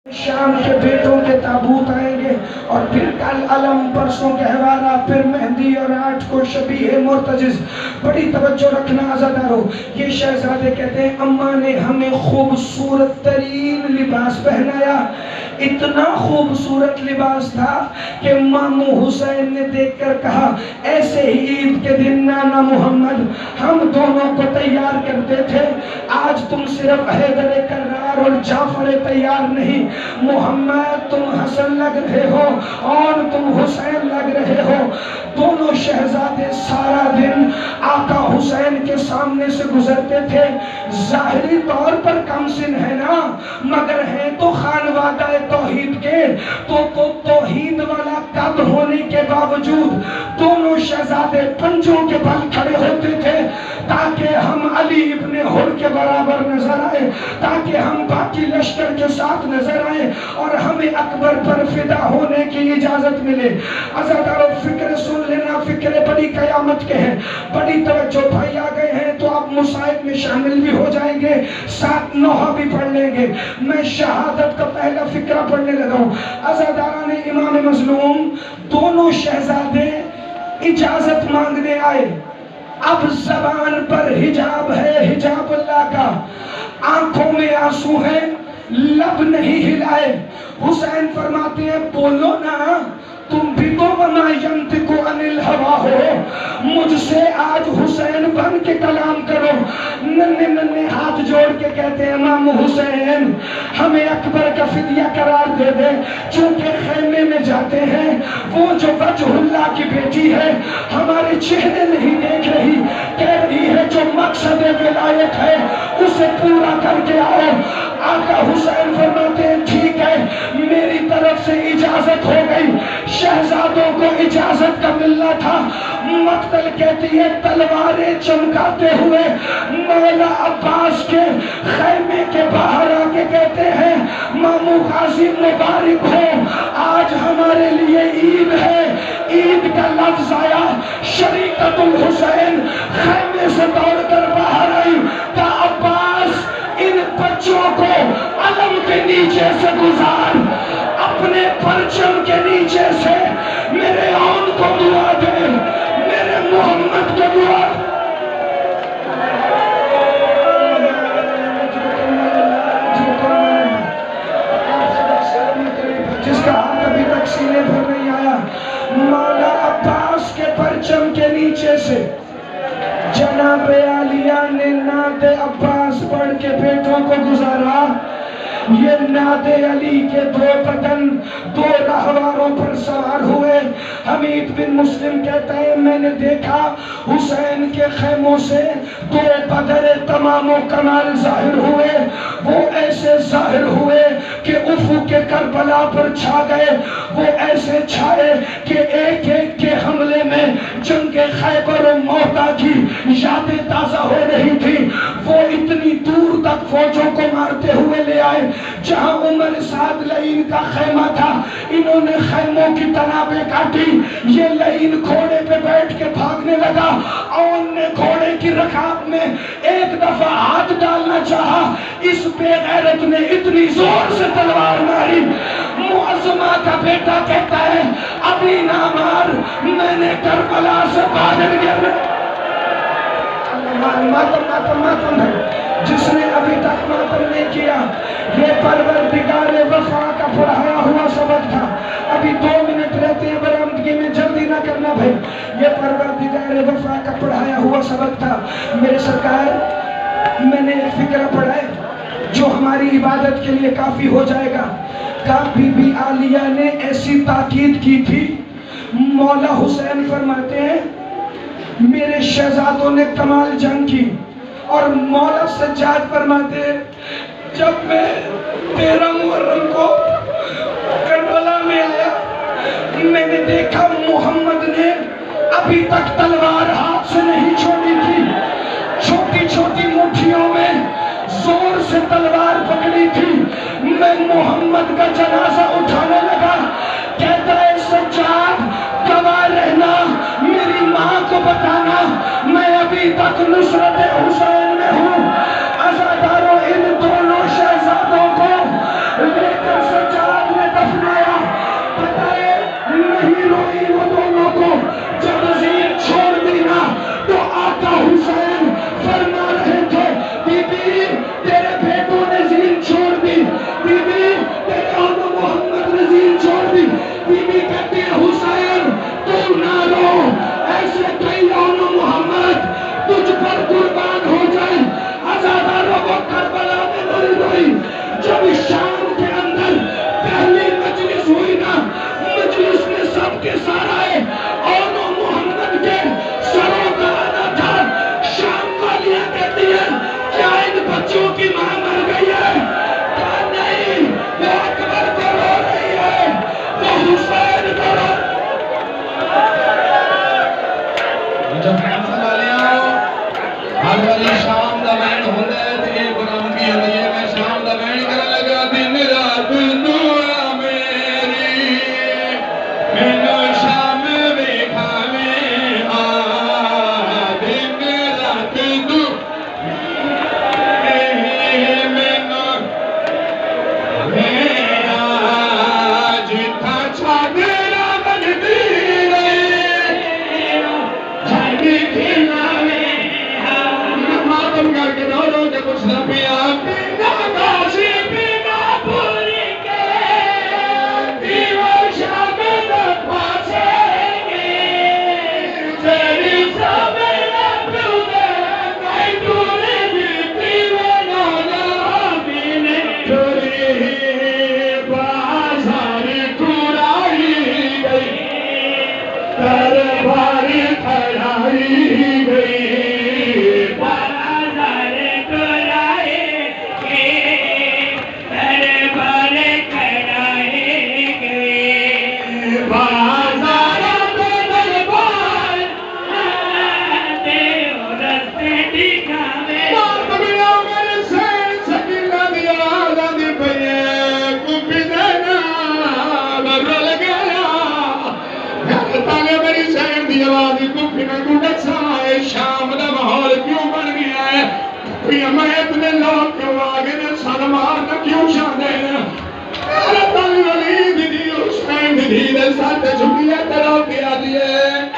شام کے بیٹوں کے تابوت آئیں گے اور پھر کل علم، پرسوں گہوارہ، پھر مہندی اور 8 کو شبیہ مرتجز۔ بڑی توجہ رکھنا عزادارو، یہ شہزادے کہتے ہیں اماں نے ہمیں خوبصورت ترین لباس پہنایا، اتنا خوبصورت لباس تھا کہ ماموں حسین نے دیکھ کر کہا ایسے ہی عید کے دن نانا محمد ہم دونوں کو تیار کرتے تھے، آج تم صرف حیدر کرار اور جعفر تیار نہیں، محمد تم حسن لگ رہے ہو اور تم حسین لگ رہے ہو۔ دونوں شہزادے سارا دن آقا حسین کے سامنے سے گزرتے تھے، ظاہری طور پر کم سن ہے نا، مگر ہیں تو خانوادہ توحید کے، تو توحید والا قد ہونے کے باوجود دونوں شہزادے پنجوں کے بل کھڑے ہوتے تھے تاکہ ہم علی ابن حر کے برابر نظر آئے، تاکہ ہم باقی لشکر کے ساتھ نظر آئے اور ہمیں اکبر پر فدا ہونے کی اجازت ملے۔ عزادارو فکر سن لینا، فکر بڑی قیامت کے ہیں، بڑی توجہ، بھائی آ گئے ہیں تو آپ مصائب میں شامل بھی ہو جائیں گے، ساتھ نوحہ بھی پڑھ لیں گے۔ میں شہادت کا پہلا فکرہ پڑھنے لگا ہوں۔ عزاداران امام مظلوم، دونوں شہزادے اجازت مانگنے آئے، اب زبان پر حجاب ہے، حجاب اللہ کا، آنکھوں میں آنسو ہیں، لب نہیں ہلائے۔ حسین فرماتے ہیں بولو نا، تم بھی تو وما ینطق عن الہوا ہو، مجھ سے آج حسین بن کے کلام کرو۔ ننے ننے ہاتھ جوڑ کے کہتے ہیں امام حسین ہمیں اکبر کا فدیہ قرار دے دے، چونکہ خیمے میں جاتے ہیں وہ جو وجہ اللہ کی بیٹی ہے ہمارے چہرے نہیں دیکھ رہی، کہہ رہی ہے جو مقصد ولایت ہے اسے پورا کر کے آؤ۔ آقا حسین فرماتے ہیں ٹھیک ہے، میری طرف سے اجازت ہو گئی۔ شہزادوں کو اجازت کا ملنا تھا۔ مقتل کہتی ہے تلواریں چمکاتے ہوئے مولا عباس کے خیمے کے باہر آ کے کہتے ہیں ماموں غازی مبارک ہو، آج ہمارے لیے عید ہے۔ عید کا لفظ آیا، شریکت الحسین خیمے سے دوڑ کر باہر آئی، کہا عباس ان بچوں کو علم کے نیچے سے گزار، اپنے پرچم کے نیچے سے میرے آن کو دعا دے، میرے محمد کو دعا دے۔ جس کا ہاتھ ابھی تک سینے پر نہیں آیا، مولا عباس کے پرچم کے نیچے سے جناب عالیہ نے نعت عباس پڑھ کے بیٹوں کو گزارا۔ یہ نعت علی کے 2 بدن 2 رہواروں پر سوار ہوئے۔ حمید بن مسلم کہتا ہے میں نے دیکھا حسین کے خیموں سے 2 بدر تمام و کمال ظاہر ہوئے، وہ ایسے ظاہر ہوئے کہ افق کربلا پر چھا گئے، وہ ایسے چھائے کہ ایک ایک کے حملے میں جنگ خیبر و موتا کی یادیں تازہ ہو رہی تھی۔ وہ اتنی دور تک فوجوں کو مارتے ہوئے لے آئے جہاں عمر سعد لعین کا خیمہ تھا، انہوں نے خیموں کی تنابیں کاٹی، یہ لعین گھوڑے پہ بیٹھ کے بھاگنے لگا، اون نے گھوڑے کی رکاب میں ایک دفعہ ہاتھ ڈالنا چاہا، اس بے غیرت نے اتنی زور سے تلوار ماری۔ معظمہ کا بیٹا کہتا ہے ابھی نہ مار، میں نے کربلا سے باہر گیا۔ ماتم ہے جس نے ابھی تک ماتم نہیں کیا، یہ پروردگار وفا کا پڑھایا ہوا سبق تھا۔ ابھی 2 منٹ رہتے ہیں برآمدگی میں، جلدی نہ کرنا بھائی، یہ پروردگار وفا کا پڑھایا ہوا سبق تھا۔ میرے سرکار میں نے ایک فکرہ پڑھا ہے جو ہماری عبادت کے لیے کافی ہو جائے گا۔ کہا بی بی عالیہ نے ایسی تاکید کی تھی، مولا حسین فرماتے ہیں میرے شہزادوں نے کمال جنگ کی، اور مولا سجاد فرماتے ہیں جب میں 13 محرم کو کربلا میں آیا میں نے دیکھا محمد نے ابھی تک تلوار ہاتھ سے نہیں چھوڑی تھی، چھوٹی چھوٹی مٹھیوں میں زور سے تلوار پکڑی تھی۔ میں محمد کا جنازہ اٹھانے لگا، کہتا ہے سجاد گواہ رہنا، میری ماں کو بتانا میں ابھی تک نصرت حسین میں ہوں۔ عزاداروں ان دونوں شہزادوں کو لے کر لائی گئی شام دا ماحول کیوں بن گیا ہے میں اتنے لوگ کیوں آگے نے سر مارنا کیوں چاہتے ہیں میرے تالی ولی دی حسین دی دل ساتھ جھکیے تیرا کیا دیئے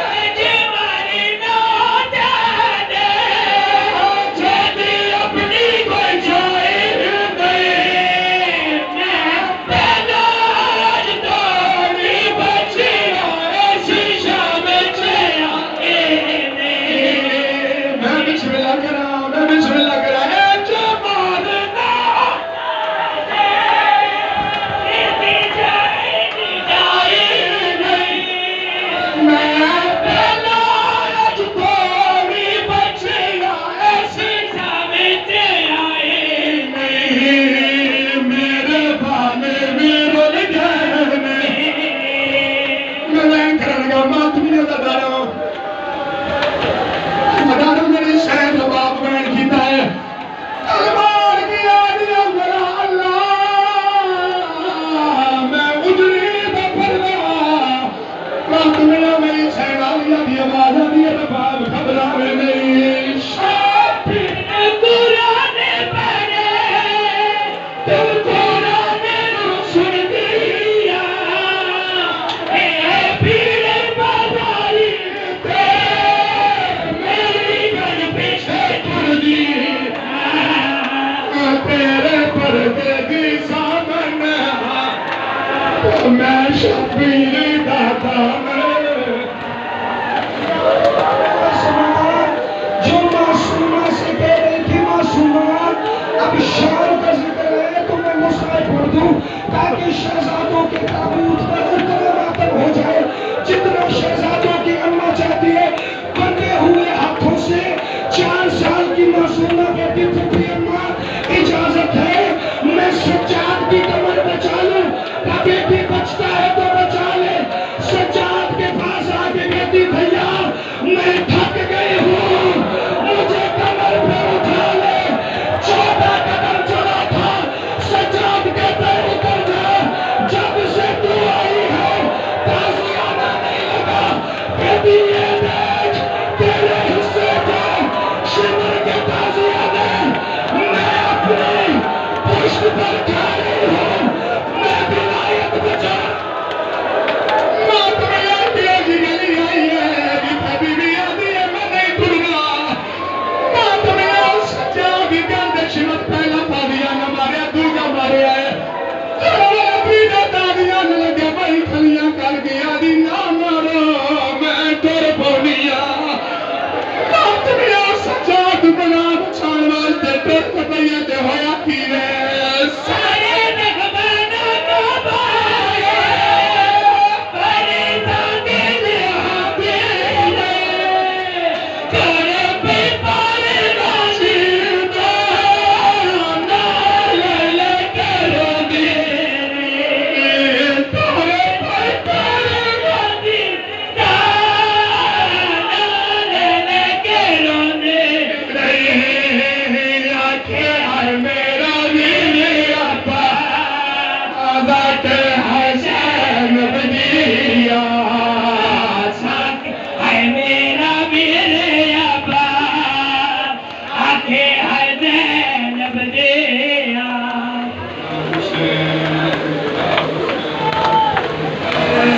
تاکہ شہزادوں کے تابوت پر اتنا ماتم ہو جائے جتنا شہزادوں کی اماں چاہتی ہے بندے ہوئے ہاتھوں سے 4 سال کی معصومہ کہتی تھی اماں اجازت ہے میں سجاد کی کمر بچا لوں کا بیٹی بچتا ہے تو بچا لے سجاد کے پاس آگے کہتی بھیا میں تھک گئی ہوں مجھے کمر پہ اٹھا لے 14 قدم چلا تھا سجاد کہتا ہے اتر جا جب سے تو آئی ہے تازیانہ نہیں لگا کہتی یہ دیکھ تیرے حصے کا شمر کے تازیانے میں اپنی پشت پر کھا رہی ہوں میں بلایت بچا موت میں آتی ہے جی گلی آئی ہے کہ کبھی بھی آتی ہے میں نہیں ٹرنا موت میں آؤ سچا بھی گندے شمت پہلا تازیانہ مارے تو کا مارے آئے لگے بھائی کھلیاں کر گیا دی نہ مارو میں ٹر پونیا بات میا سجاد بنا بچان واسطے ٹر پتیا تے ہویا کی رے سارے نگمانا نبائے پریزان دے آبے کرے پہ پارے راشی دار نالے لے کرو دے میرا بھی میرا پا